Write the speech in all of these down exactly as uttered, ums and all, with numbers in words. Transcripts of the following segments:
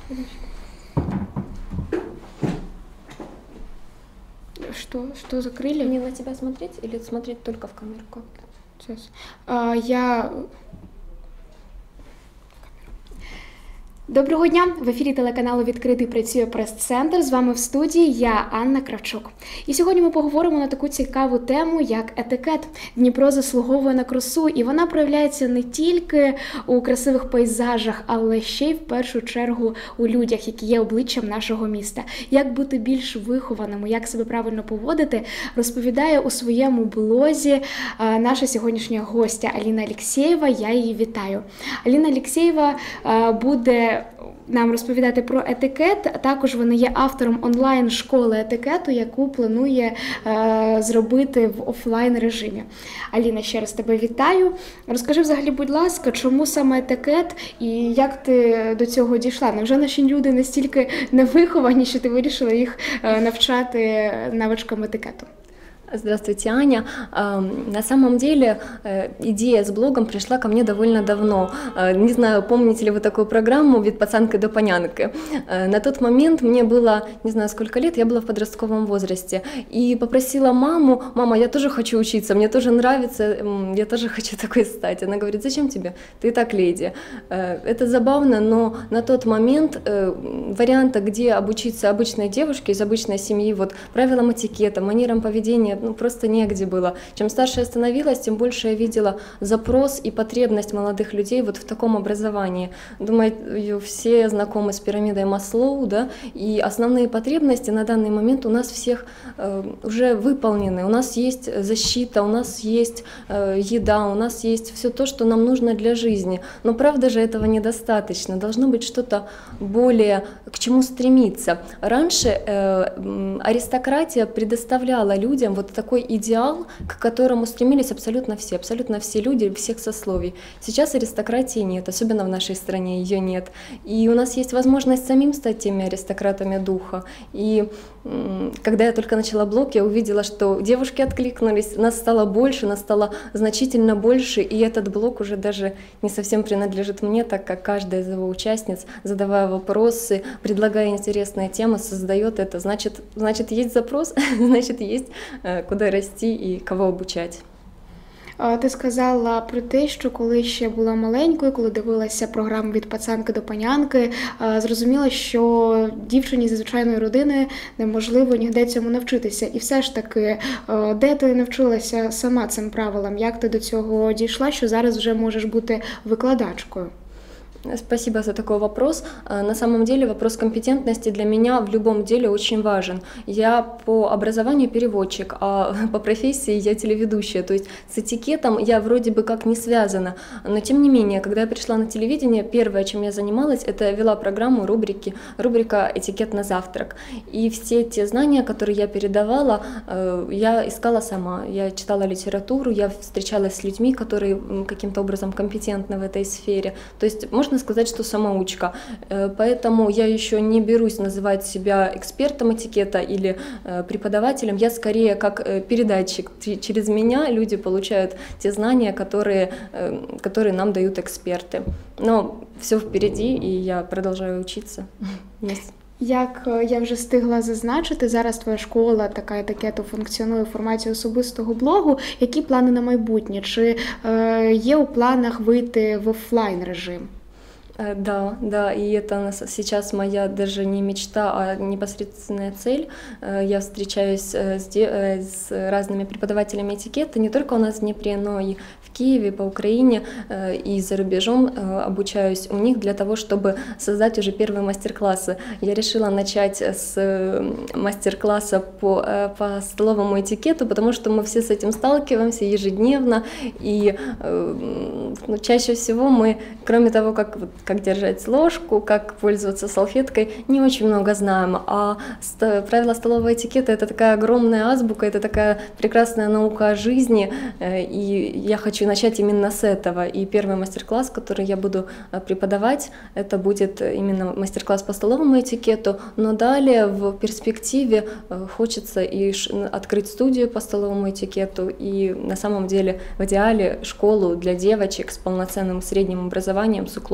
Что? Что закрыли? Мне на тебя смотреть или смотреть только в камеру? Как? Сейчас. А, я... Доброго дня! В ефірі телеканалу «Відкритий» працює прес-центр. З вами в студії я, Анна Кравчук. І сьогодні ми поговоримо на таку цікаву тему, як етикет. Дніпро заслуговує на красу, і вона проявляється не тільки у красивих пейзажах, але ще й в першу чергу у людях, які є обличчям нашого міста. Як бути більш вихованим, як себе правильно поводити, розповідає у своєму блозі наша сьогоднішня гостя Аліна Алєксєєва. Я її вітаю. Аліна Алєксєєва буде нам розповідати про етикет. Також вона є автором онлайн-школи етикету, яку планує е, зробити в офлайн-режимі. Аліна, ще раз тебе вітаю. Розкажи взагалі, будь ласка, чому саме етикет і як ти до цього дійшла? Невже наші люди настільки невиховані, що ти вирішила їх е, навчати навичкам етикету? Здравствуйте, Аня. На самом деле идея с блогом пришла ко мне довольно давно. Не знаю, помните ли вы такую программу «Від пацанки до панянки». На тот момент мне было, не знаю сколько лет, я была в подростковом возрасте. И попросила маму: «Мама, я тоже хочу учиться, мне тоже нравится, я тоже хочу такой стать». Она говорит: «Зачем тебе? Ты и так леди». Это забавно, но на тот момент варианта, где обучиться обычной девушке из обычной семьи, вот правилам этикета, манерам поведения, ну, просто негде было. Чем старше я становилась, тем больше я видела запрос и потребность молодых людей вот в таком образовании. Думаю, все знакомы с пирамидой Маслоу, да, и основные потребности на данный момент у нас всех э, уже выполнены. У нас есть защита, у нас есть э, еда, у нас есть все то, что нам нужно для жизни. Но правда же этого недостаточно. Должно быть что-то более, к чему стремиться. Раньше э, аристократия предоставляла людям вот такой идеал, к которому стремились абсолютно все, абсолютно все люди всех сословий. Сейчас аристократии нет, особенно в нашей стране ее нет. И у нас есть возможность самим стать теми аристократами духа. И когда я только начала блог, я увидела, что девушки откликнулись, нас стало больше, нас стало значительно больше, и этот блог уже даже не совсем принадлежит мне, так как каждая из его участниц, задавая вопросы, предлагая интересные темы, создает это. Значит, значит есть запрос, значит есть куди рости і кого обучати. Ти сказала про те, що коли ще була маленькою, коли дивилася програму «Від пацанки до панянки», зрозуміла, що дівчині зі звичайної родини неможливо ніде цьому навчитися. І все ж таки, де ти навчилася сама цим правилам? Як ти до цього дійшла, що зараз вже можеш бути викладачкою? Спасибо за такой вопрос. На самом деле вопрос компетентности для меня в любом деле очень важен. Я по образованию переводчик, а по профессии я телеведущая. То есть с этикетом я вроде бы как не связана. Но тем не менее, когда я пришла на телевидение, первое, чем я занималась, это вела программу рубрики, рубрика «Этикет на завтрак». И все те знания, которые я передавала, я искала сама. Я читала литературу, я встречалась с людьми, которые каким-то образом компетентны в этой сфере. То есть можно сказать, что самоучка. Поэтому я еще не берусь называть себя экспертом этикета или преподавателем. Я скорее как передатчик. Через меня люди получают те знания, которые, которые нам дают эксперты. Но все впереди, и я продолжаю учиться. Як я вже встигла зазначити, зараз твоя школа така етикету функціонує в форматі особистого блогу. Які плани на майбутнє? Чи е, є у планах вийти в офлайн режим? Да, да, и это сейчас моя даже не мечта, а непосредственная цель. Я встречаюсь с, с разными преподавателями этикета, не только у нас в Днепре, но и в Киеве, по Украине и за рубежом обучаюсь у них для того, чтобы создать уже первые мастер-классы. Я решила начать с мастер-класса по, по столовому этикету, потому что мы все с этим сталкиваемся ежедневно, и ну, чаще всего мы, кроме того, как как держать ложку, как пользоваться салфеткой, не очень много знаем. А правила столового этикета — это такая огромная азбука, это такая прекрасная наука о жизни, и я хочу начать именно с этого. И первый мастер-класс, который я буду преподавать, это будет именно мастер-класс по столовому этикету, но далее в перспективе хочется и открыть студию по столовому этикету, и на самом деле в идеале школу для девочек с полноценным средним образованием, с уклоном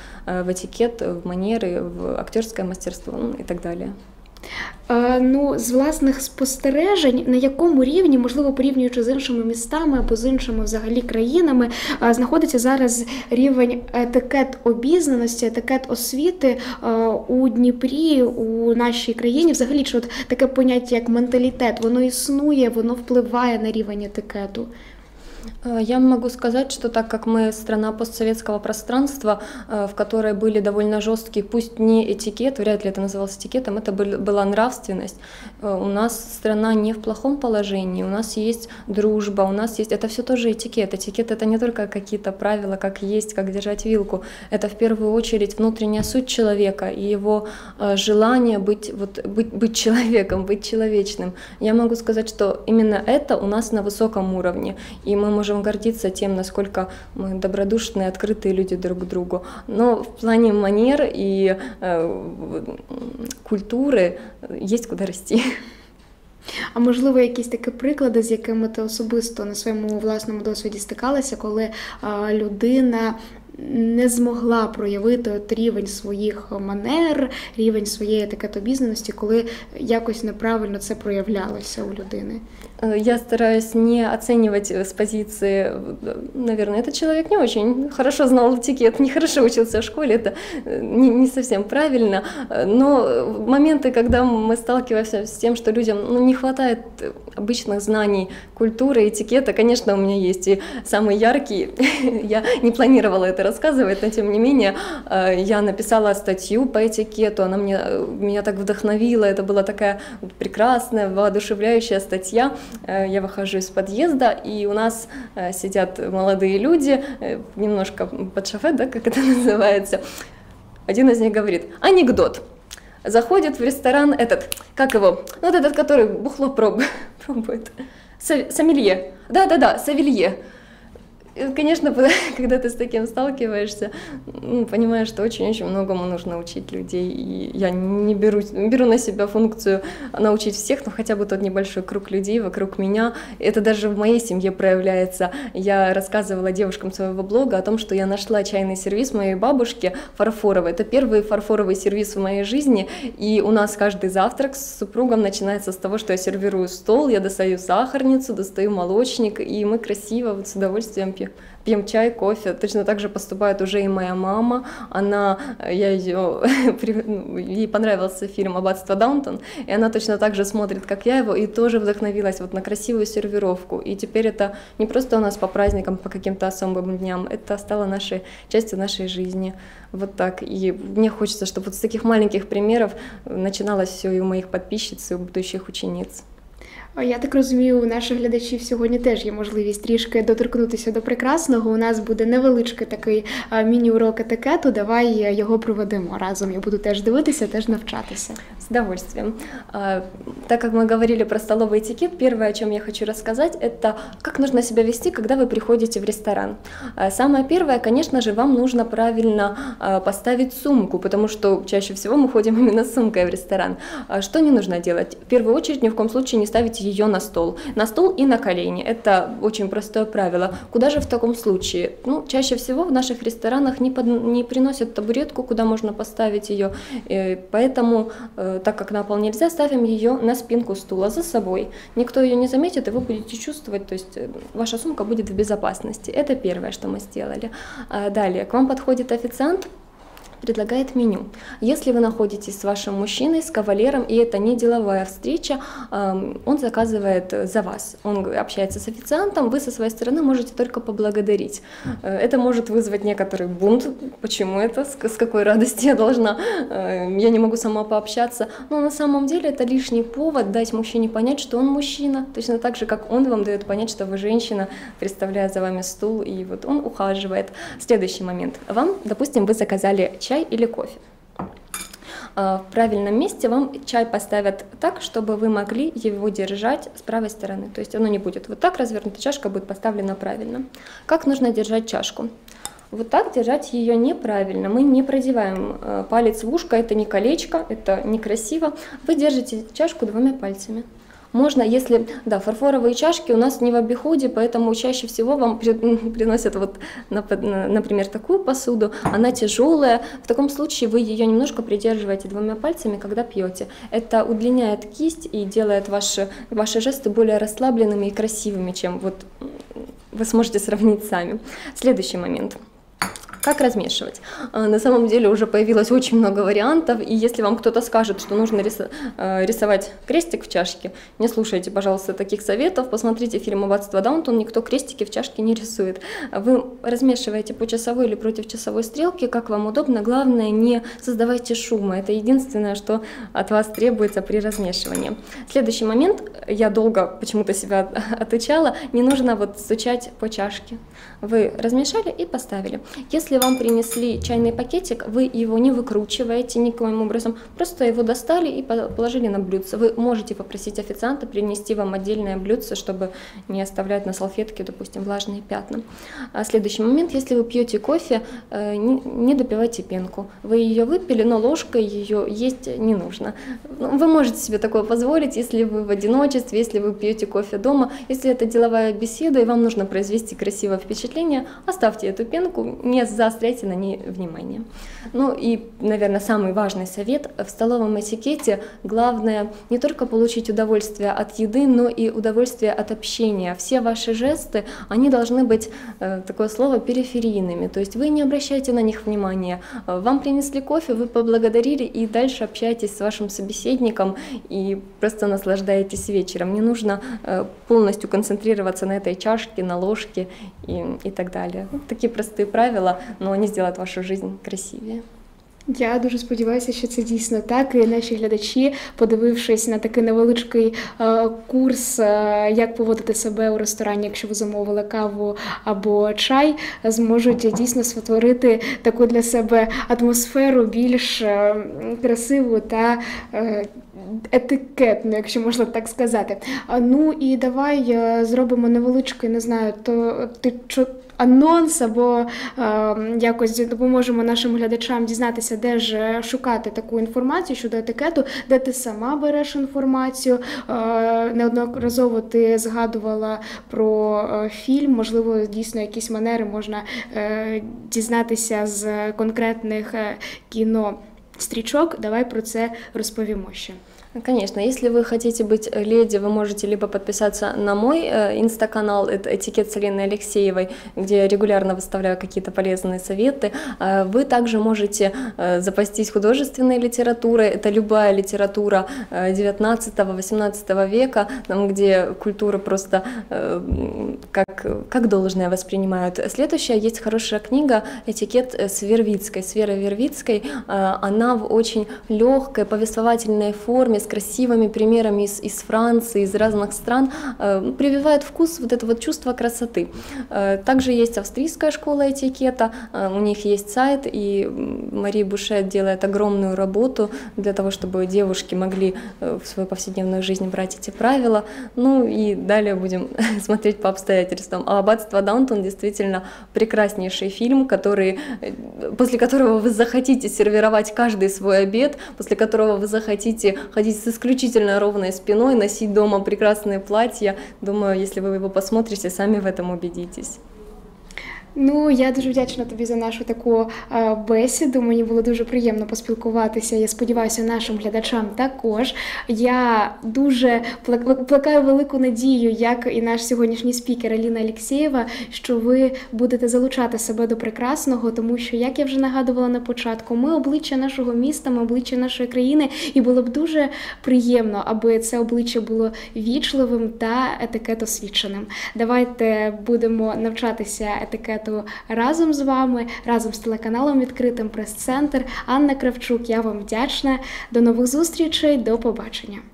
в этикет, в манеры, в актерское мастерство, ну, и так далее. Е, ну, з власних спостережень, на якому рівні, можливо, порівнюючи з іншими містами або з іншими взагалі країнами, е, знаходиться зараз рівень етикет обізнаності, етикет освіти е, у Дніпрі, у нашій країні? Взагалі, чи от таке поняття, як менталітет, воно існує, воно впливає на рівень етикету? Я могу сказать, что так как мы страна постсоветского пространства, в которой были довольно жесткие, пусть не этикет, вряд ли это называлось этикетом, это была нравственность. У нас страна не в плохом положении, у нас есть дружба, у нас есть... Это все тоже этикет. Этикет — это не только какие-то правила, как есть, как держать вилку. Это в первую очередь внутренняя суть человека и его желание быть, вот, быть, быть человеком, быть человечным. Я могу сказать, что именно это у нас на высоком уровне, и мы можем гордиться тем, насколько мы добродушные, открытые люди друг к другу. Но в плане манер и э, культуры есть куда расти. А можливо, якісь такі приклади, з якими ти особисто на своєму власному досвіді стикалася, коли а, людина не змогла проявити от рівень своїх манер, рівень своєї етикетобізнаності, коли якось неправильно це проявлялося у людини? Я стараюсь не оценивать с позиции, наверное, этот человек не очень хорошо знал этикет, не хорошо учился в школе, это не, не совсем правильно, но моменты, когда мы сталкиваемся с тем, что людям ну, не хватает обычных знаний культуры, этикета, конечно, у меня есть, и самый яркий, я не планировала это рассказывать, но тем не менее, я написала статью по этикету, она мне, меня так вдохновила, это была такая прекрасная, воодушевляющая статья. Я выхожу из подъезда, и у нас сидят молодые люди, немножко под шофе, да, как это называется. Один из них говорит: анекдот. Заходит в ресторан этот, как его, ну вот этот, который бухло проб, пробует, сомелье, да-да-да, савелье. И, конечно, когда ты с таким сталкиваешься, ну, понимаешь, что очень-очень многому нужно учить людей. И я не беру, беру на себя функцию научить всех, но хотя бы тот небольшой круг людей вокруг меня. Это даже в моей семье проявляется. Я рассказывала девушкам своего блога о том, что я нашла чайный сервиз моей бабушки фарфоровый. Это первый фарфоровый сервиз в моей жизни. И у нас каждый завтрак с супругом начинается с того, что я сервирую стол, я достаю сахарницу, достаю молочник, и мы красиво, вот, с удовольствием пьем. Пьем чай, кофе. Точно так же поступает уже и моя мама. Она, я ее, ей понравился фильм «Аббатство Даунтон», и она точно так же смотрит, как я его, и тоже вдохновилась вот на красивую сервировку. И теперь это не просто у нас по праздникам, по каким-то особым дням, это стало нашей частью нашей жизни. Вот так. И мне хочется, чтобы вот с таких маленьких примеров начиналось все и у моих подписчиц, и у будущих учениц. Я так розумію, у наших глядачів сьогодні теж є можливість трішки доторкнутися до прекрасного. У нас буде невеличкий такий міні-урок етикету. Давай його проведемо разом. Я буду теж дивитися, теж навчатися. С удовольствием. Так как мы говорили про столовый этикет, первое, о чем я хочу рассказать, это как нужно себя вести, когда вы приходите в ресторан. Самое первое, конечно же, вам нужно правильно поставить сумку, потому что чаще всего мы ходим именно с сумкой в ресторан. Что не нужно делать? В первую очередь, ни в коем случае не ставить ее на стол. На стол и на колени. Это очень простое правило. Куда же в таком случае? Ну, чаще всего в наших ресторанах не, под, не приносят табуретку, куда можно поставить ее. Поэтому, так как на пол нельзя, ставим ее на спинку стула за собой. Никто ее не заметит, и вы будете чувствовать, то есть ваша сумка будет в безопасности. Это первое, что мы сделали. Далее, к вам подходит официант, предлагает меню. Если вы находитесь с вашим мужчиной, с кавалером, и это не деловая встреча, он заказывает за вас. Он общается с официантом, вы со своей стороны можете только поблагодарить. Это может вызвать некоторый бунт. Почему это? С какой радости я должна? Я не могу сама пообщаться. Но на самом деле это лишний повод дать мужчине понять, что он мужчина. Точно так же, как он вам дает понять, что вы женщина, представляя за вами стул, и вот он ухаживает. Следующий момент. Вам, допустим, вы заказали чай или кофе. В правильном месте вам чай поставят так, чтобы вы могли его держать с правой стороны. То есть оно не будет вот так развернуто, чашка будет поставлена правильно. Как нужно держать чашку? Вот так держать ее неправильно. Мы не продеваем палец в ушко, это не колечко, это некрасиво. Вы держите чашку двумя пальцами. Можно, если, да, фарфоровые чашки у нас не в обиходе, поэтому чаще всего вам приносят вот, например, такую посуду, она тяжелая. В таком случае вы ее немножко придерживаете двумя пальцами, когда пьете. Это удлиняет кисть и делает ваши, ваши жесты более расслабленными и красивыми, чем вот вы сможете сравнить сами. Следующий момент. Как размешивать? На самом деле уже появилось очень много вариантов, и если вам кто-то скажет, что нужно рисовать крестик в чашке, не слушайте, пожалуйста, таких советов, посмотрите фильм «Аббатство Даунтон», никто крестики в чашке не рисует. Вы размешиваете по часовой или против часовой стрелки, как вам удобно, главное, не создавайте шума, это единственное, что от вас требуется при размешивании. Следующий момент, я долго почему-то себя отучала, не нужно вот стучать по чашке. Вы размешали и поставили. Если вам принесли чайный пакетик, вы его не выкручиваете никаким образом, просто его достали и положили на блюдце. Вы можете попросить официанта принести вам отдельное блюдце, чтобы не оставлять на салфетке, допустим, влажные пятна. А следующий момент, если вы пьете кофе, не допивайте пенку. Вы ее выпили, но ложкой ее есть не нужно. Вы можете себе такое позволить, если вы в одиночестве, если вы пьете кофе дома. Если это деловая беседа и вам нужно произвести красивое впечатление, оставьте эту пенку, не заостряйте на ней внимание. Ну и, наверное, самый важный совет. В столовом этикете главное не только получить удовольствие от еды, но и удовольствие от общения. Все ваши жесты, они должны быть, такое слово, периферийными, то есть вы не обращайте на них внимания. Вам принесли кофе, вы поблагодарили и дальше общаетесь с вашим собеседником и просто наслаждаетесь вечером. Не нужно полностью концентрироваться на этой чашке, на ложке и, и так далее. Вот такие простые правила, но вони зроблять вашу життя красивіше. Я дуже сподіваюся, що це дійсно так, і наші глядачі, подивившись на такий невеличкий е, курс, е, як поводити себе у ресторані, якщо ви замовили каву або чай, зможуть дійсно створити таку для себе атмосферу більш е, красиву та е, етикетну, якщо можна так сказати. А, ну і давай е, зробимо невеличкий, не знаю, то ти що анонс або е, якось допоможемо нашим глядачам дізнатися, де ж шукати таку інформацію щодо етикету, де ти сама береш інформацію. Е, неодноразово ти згадувала про е, фільм, можливо, дійсно якісь манери можна е, дізнатися з конкретних е, кінострічок. Давай про це розповімо ще. Конечно, если вы хотите быть леди, вы можете либо подписаться на мой инстаканал, это «Этикет с Еленой Алексеевой», где я регулярно выставляю какие-то полезные советы. Вы также можете запастись художественной литературой, это любая литература девятнадцатого-восемнадцатого века, там, где культура просто как, как должное воспринимают. Следующая есть хорошая книга «Этикет» с Вервицкой, с Верой Вервицкой. Она в очень легкой повествовательной форме, с красивыми примерами из, из Франции, из разных стран, э, прививает вкус, вот это вот чувство красоты. Э, также есть австрийская школа этикета, э, у них есть сайт, и Мария Бушет делает огромную работу для того, чтобы девушки могли э, в свою повседневную жизнь брать эти правила. Ну и далее будем смотреть по обстоятельствам. А «Аббатство Даунтон» действительно прекраснейший фильм, который, после которого вы захотите сервировать каждый свой обед, после которого вы захотите ходить с исключительно ровной спиной, носить дома прекрасные платья. Думаю, если вы его посмотрите, сами в этом убедитесь. Ну, я дуже вдячна тобі за нашу таку е, бесіду, мені було дуже приємно поспілкуватися, я сподіваюся, нашим глядачам також. Я дуже плекаю велику надію, як і наш сьогоднішній спікер Аліна Алексєєва, що ви будете залучати себе до прекрасного, тому що, як я вже нагадувала на початку, ми обличчя нашого міста, ми обличчя нашої країни, і було б дуже приємно, аби це обличчя було вічливим та етикетосвідченим. Давайте будемо навчатися етикету разом з вами, разом з телеканалом «Відкритим прес-центр». Анна Кравчук, я вам вдячна. До нових зустрічей, до побачення.